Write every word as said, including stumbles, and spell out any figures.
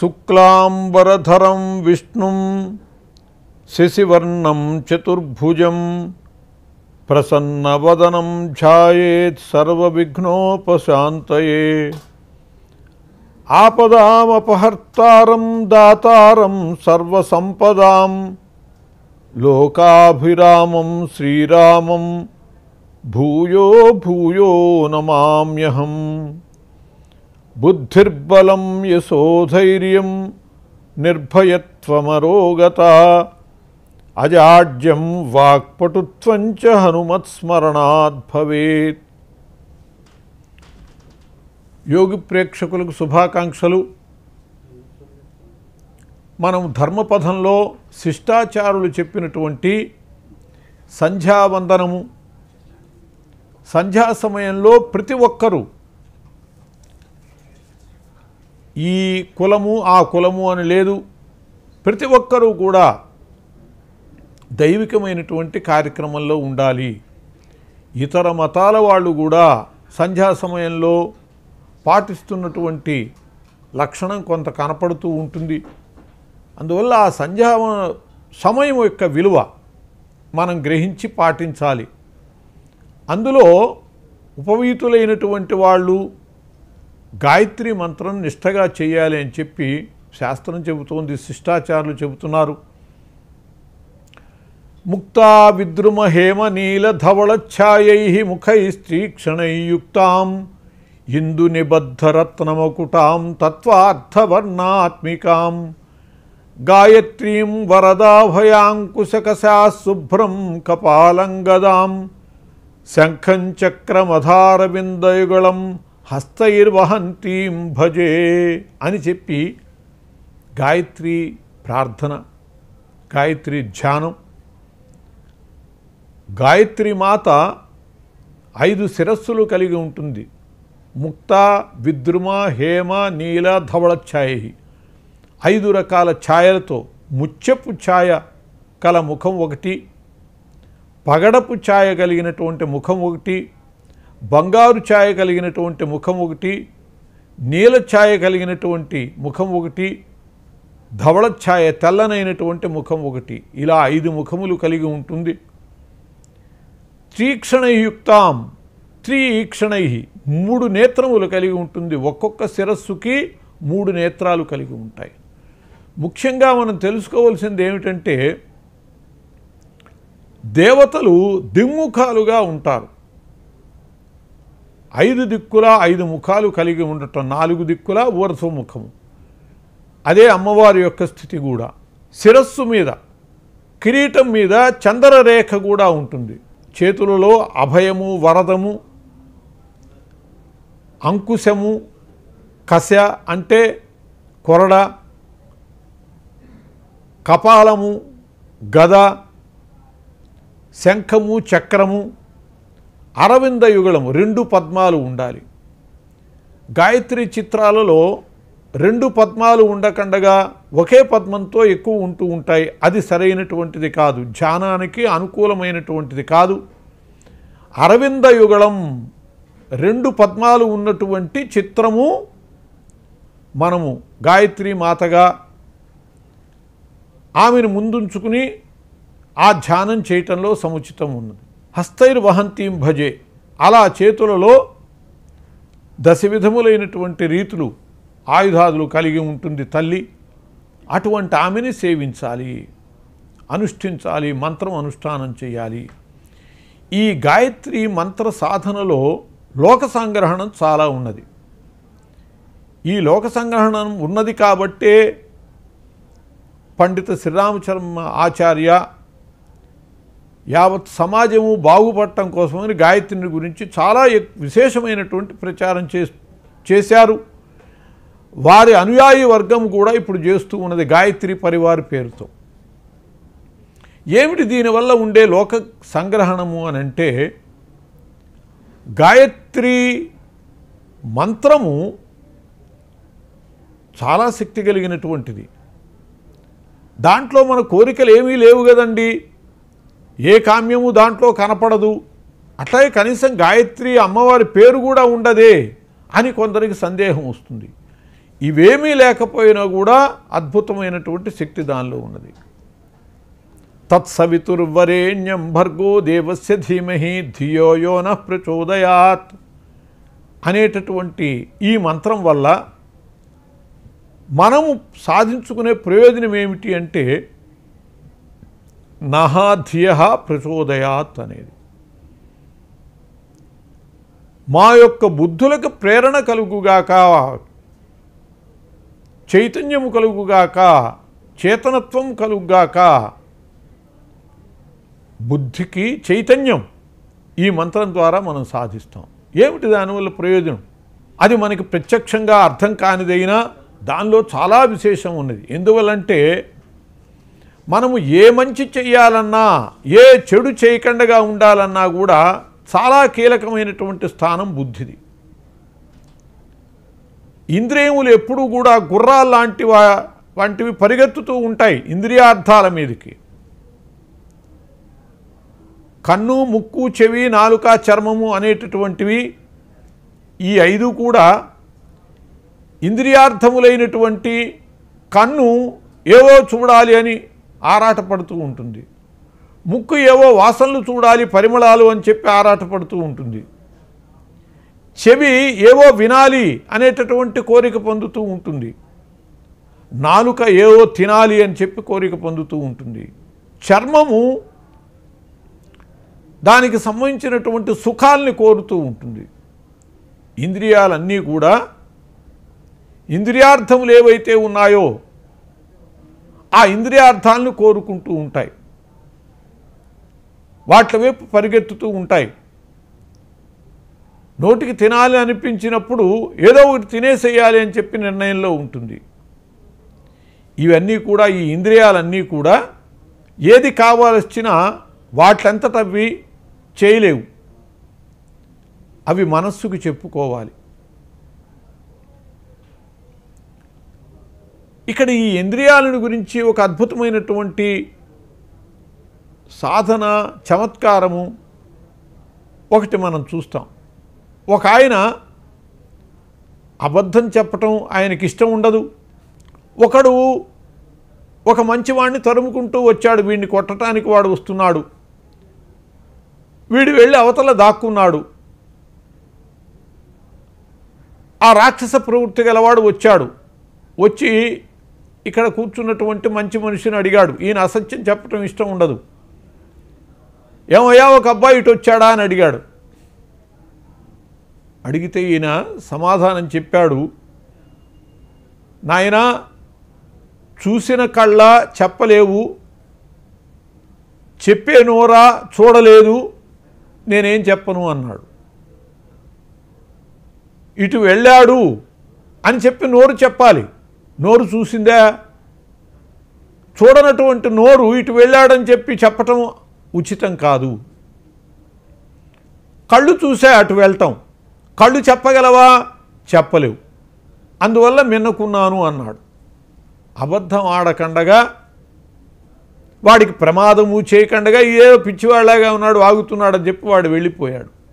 శుక్లాంబరధరం విష్ణుం శశివర్ణం చతుర్భుజం ప్రసన్నవదనం ధ్యాయేత్ సర్వవిఘ్నోపశాంతయే ఆపదామపహర్తారం దాతారం సర్వసంపదాం లోకాభిరామం శ్రీరామం భూయో భూయో నమామ్యహం. బుద్ధిర్బలం యశోధైర్యం నిర్భయత్వమరోగత అజాడ్యం వాక్పటుత్వం చ హనుమత్స్మరణాత్ భవేత్. యోగి ప్రేక్షకులకు శుభాకాంక్షలు. మనం ధర్మపథంలో శిష్టాచారులు చెప్పినటువంటి సంధ్యావందనము, సంధ్యా సమయంలో ప్రతి ఒక్కరూ ఈ కులము ఆ కులము అని లేదు, ప్రతి ఒక్కరూ కూడా దైవికమైనటువంటి కార్యక్రమంలో ఉండాలి. ఇతర మతాల వాళ్ళు కూడా సంధ్యా సమయంలో పాటిస్తున్నటువంటి లక్షణం కొంత కనపడుతూ ఉంటుంది. అందువల్ల ఆ సంధ్యా సమయం యొక్క విలువ మనం గ్రహించి పాటించాలి. అందులో ఉపవీతులైనటువంటి వాళ్ళు గాయత్రి మంత్రం నిష్ఠగా చేయాలి అని చెప్పి శాస్త్రం చెబుతోంది, శిష్టాచారులు చెబుతున్నారు. ముక్తా విద్రుమ హేమ నీల ధవళఛాయై ముఖైస్త్రీక్షణైయుక్తాం ఇందు నిబద్ధరత్నమకుటాం తత్వార్థవర్ణాత్మికాం గాయత్రీం వరదాభయాంకుశకశా శుభ్రం కపాలంగదాం శంఖం చక్రమధారవిందయుగళం హస్తైర్వహంతీం భజే అని చెప్పి గాయత్రి ప్రార్థన, గాయత్రి ధ్యానం. గాయత్రి మాత ఐదు శిరస్సులు కలిగి ఉంటుంది. ముక్త విద్రుమ హేమ నీల ధవళఛాయ, ఐదు రకాల ఛాయలతో ముత్యపు ఛాయ కల ముఖం ఒకటి, పగడపు ఛాయ కలిగినటువంటి ముఖం ఒకటి, బంగారు ఛాయ కలిగినటువంటి ముఖం ఒకటి, నీల ఛాయ కలిగినటువంటి ముఖం ఒకటి, ధవళ ఛాయ తెల్లనైనటువంటి ముఖం ఒకటి. ఇలా ఐదు ముఖములు కలిగి ఉంటుంది. త్రీక్షణయుక్తాం, త్రీక్షణై మూడు నేత్రములు కలిగి ఉంటుంది. ఒక్కొక్క శిరస్సుకి మూడు నేత్రాలు కలిగి ఉంటాయి. ముఖ్యంగా మనం తెలుసుకోవాల్సింది ఏమిటంటే దేవతలు దిగ్ముఖాలుగా ఉంటారు. ఐదు దిక్కుల ఐదు ముఖాలు కలిగి ఉండటం, నాలుగు దిక్కుల ఊర్ధ్వముఖము. అదే అమ్మవారి యొక్క స్థితి కూడా. శిరస్సు మీద కిరీటం మీద చంద్రరేఖ కూడా ఉంటుంది. చేతులలో అభయము, వరదము, అంకుశము, కశ అంటే కొరడ, కపాలము, గద, శంఖము, చక్రము, అరవింద యుగళము, రెండు పద్మాలు ఉండాలి. గాయత్రి చిత్రాలలో రెండు పద్మాలు ఉండకండగా ఒకే పద్మంతో ఎక్కువ ఉంటూ ఉంటాయి. అది సరైనటువంటిది కాదు, ధ్యానానికి అనుకూలమైనటువంటిది కాదు. అరవింద యుగళం, రెండు పద్మాలు ఉన్నటువంటి చిత్రము మనము గాయత్రి మాతగా ఆమెను ముందుంచుకుని ఆ ధ్యానం చేయటంలో సముచితం ఉన్నది. హస్తైర్వహంతీం భజే, అలా చేతులలో దశ విధములైనటువంటి రీతులు ఆయుధాదులు కలిగి ఉంటుంది తల్లి. అటువంటి ఆమెని సేవించాలి, అనుష్ఠించాలి, మంత్రం అనుష్ఠానం చేయాలి. ఈ గాయత్రి మంత్ర సాధనలో లోక సంగ్రహణం చాలా ఉన్నది. ఈ లోక సంగ్రహణం ఉన్నది కాబట్టే పండిత శ్రీరామచర్మ ఆచార్య యావత్ సమాజము బాగుపడటం కోసమని గాయత్రిని గురించి చాలా విశేషమైనటువంటి ప్రచారం చేశారు. వారి అనుయాయి వర్గం కూడా ఇప్పుడు చేస్తూ ఉన్నది గాయత్రి పరివార్ పేరుతో. ఏమిటి దీనివల్ల ఉండే లోక సంగ్రహణము అని అంటే, గాయత్రి మంత్రము చాలా శక్తి కలిగినటువంటిది. దాంట్లో మన కోరికలు ఏమీ లేవు కదండి, ఏ కామ్యము దాంట్లో కనపడదు. అట్లాగే కనీసం గాయత్రి అమ్మవారి పేరు కూడా ఉండదే అని కొందరికి సందేహం వస్తుంది. ఇవేమీ లేకపోయినా కూడా అద్భుతమైనటువంటి శక్తి దానిలో ఉన్నది. తత్సవితుర్వరేణ్యం భర్గో దేవస్య ధీమహి ధియో యో నః ప్రచోదయాత్ అనేటటువంటి ఈ మంత్రం వల్ల మనము సాధించుకునే ప్రయోజనం ఏమిటి అంటే నహా ధియః ప్రచోదయాత్ అనేది. మా యొక్క బుద్ధులకు ప్రేరణ కలుగుగాక, చైతన్యము కలుగుగాక, చేతనత్వం కలుగుగాక. బుద్ధికి చైతన్యం ఈ మంత్రం ద్వారా మనం సాధిస్తాం. ఏమిటి దానివల్ల ప్రయోజనం? అది మనకి ప్రత్యక్షంగా అర్థం కానిదైనా దానిలో చాలా విశేషం ఉన్నది. ఎందువల్లంటే మనము ఏ మంచి చెయ్యాలన్నా, ఏ చెడు చేయకుండా ఉండాలన్నా కూడా చాలా కీలకమైనటువంటి స్థానం బుద్ధిది. ఇంద్రియములు ఎప్పుడూ కూడా గుర్రాలు లాంటి వంటివి పరిగెత్తుతూ ఉంటాయి ఇంద్రియార్థాల మీదకి. కన్ను, ముక్కు, చెవి, నాలుక, చర్మము అనేటటువంటివి ఈ ఐదు కూడా ఇంద్రియార్థములైనటువంటి కన్ను ఏవో చూడాలి అని ఆరాటపడుతూ ఉంటుంది. ముక్కు ఏవో వాసనలు చూడాలి, పరిమళాలు అని చెప్పి ఆరాటపడుతూ ఉంటుంది. చెవి ఏవో వినాలి అనేటటువంటి కోరిక పొందుతూ ఉంటుంది. నాలుక ఏవో తినాలి అని చెప్పి కోరిక పొందుతూ ఉంటుంది. చర్మము దానికి సంబంధించినటువంటి సుఖాల్ని కోరుతూ ఉంటుంది. ఇంద్రియాలన్నీ కూడా ఇంద్రియార్థములు ఏవైతే ఉన్నాయో ఆ ఇంద్రియార్థాలను కోరుకుంటూ ఉంటాయి, వాటి వైపు పరిగెత్తుతూ ఉంటాయి. నోటికి తినాలి అనిపించినప్పుడు ఏదో ఒకటి తినేసేయాలి అని చెప్పి నిర్ణయంలో ఉంటుంది. ఇవన్నీ కూడా, ఈ ఇంద్రియాలన్నీ కూడా ఏది కావాల్సినా వాట్లంతట అవి చేయలేవు, అవి మనస్సుకు చెప్పుకోవాలి. ఇక్కడ ఈ ఇంద్రియాలను గురించి ఒక అద్భుతమైనటువంటి సాధన చమత్కారము ఒకటి మనం చూస్తాం. ఒక ఆయన అబద్ధం చెప్పటం ఆయనకి ఇష్టం ఉండదు. ఒకడు ఒక మంచివాడిని తరుముకుంటూ వచ్చాడు, వీడిని కొట్టడానికి వాడు వస్తున్నాడు. వీడు వెళ్ళి అవతల దాక్కున్నాడు. ఆ రాక్షస ప్రవృత్తి గలవాడు వచ్చాడు. వచ్చి ఇక్కడ కూర్చున్నటువంటి మంచి మనిషిని అడిగాడు. ఈయన అసత్యం చెప్పటం ఇష్టం ఉండదు. ఏమయ్యా, ఒక అబ్బాయి ఇటు వచ్చాడా అని అడిగాడు. అడిగితే ఈయన సమాధానం చెప్పాడు. నాయనా, చూసిన కళ్ళ చెప్పలేవు, చెప్పే నోరా చూడలేదు, నేనేం చెప్పను అన్నాడు. ఇటు వెళ్ళాడు అని చెప్పి నోరు చెప్పాలి. నోరు చూసిందా? చూడనటువంటి నోరు ఇటు వెళ్ళాడని చెప్పి చెప్పటం ఉచితం కాదు. కళ్ళు చూసే అటు వెళ్తాం, కళ్ళు చెప్పగలవా? చెప్పలేవు. అందువల్ల మిన్నకున్నాను అన్నాడు. అబద్ధం ఆడకండగా, వాడికి ప్రమాదము చేయకండగా, ఏదో పిచ్చివాళ్ళగా ఉన్నాడు, ఆగుతున్నాడని చెప్పి వాడు వెళ్ళిపోయాడు.